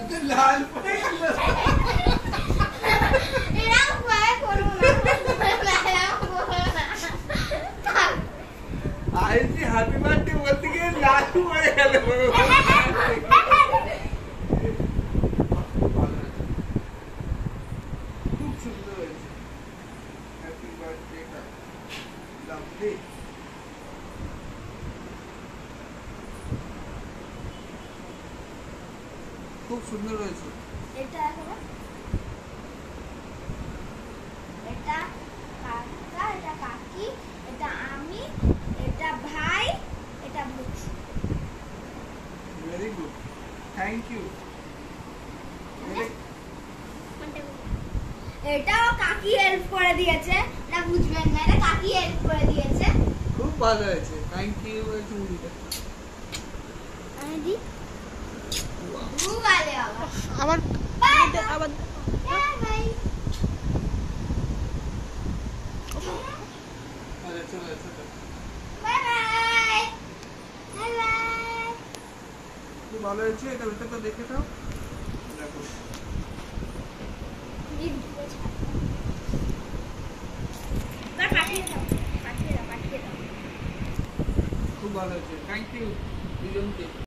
লাল পড়ে গেল। এরকম ভয় করবো না। আইসি হ্যাপি বার্থডে বলতে গিয়ে লাল পড়ে গেল। খুব সুন্দর হয়েছে। Happy birthday lovely. খুব সুন্দর হয়েছে। এটা এখন এটা কাকা, এটা কাকি, এটা আমি, এটা ভাই, এটা বুচি। Very good, thank you. এটাও কাকি হেল্প করে দিয়েছে, না বুঝবেন না, এটা কাকি হেল্প করে দিয়েছে। খুব ভালো হয়েছে, থ্যাংক ইউ। আমি দি খুব ভালো আমার আবার বাই। আরে চলো চলো। Bye bye bye bye. খুব ভালো হয়েছে। এটা ভিতরটা দেখে নাও। দেখো খুব ভালো হয়েছে, থ্যাংক ইউ দুজনকে।